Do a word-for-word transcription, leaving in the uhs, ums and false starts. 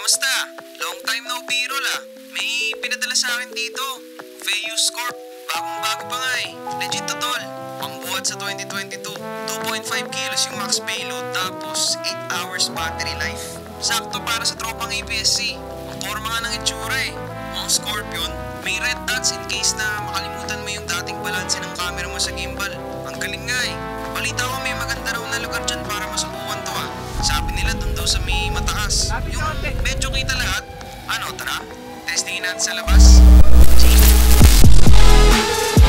Kamusta? Long time no biro la. May pinadala sa akin dito. FeiyuFilm Corp. Bagong-bago pa nga eh. Legit to tol. Pambuhat sa twenty twenty-two. two point five kilos yung max payload tapos eight hours battery life. Sakto para sa tropang A P S C. Ang forma nga ng itsura eh. Ang Scorpion, may red dots in case na makalimutan mo yung dating balanse ng camera mo sa gimbal. Ang galing nga eh. Balita ko may maganda raw na lugar dyan para masubukan to ah. Sabi nila dun daw sa may mataas. Yung medyo kita lahat. Ano, tara? Testingin natin sa labas. Sige.